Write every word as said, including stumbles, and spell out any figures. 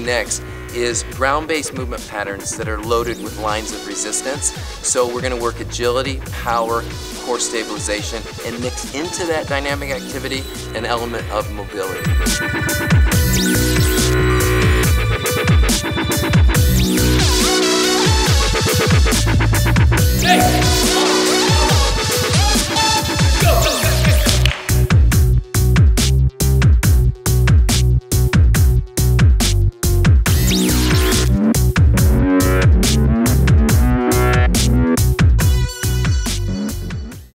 next is ground-based movement patterns that are loaded with lines of resistance. So we're going to work agility, power, core stabilization, and mix into that dynamic activity an element of mobility.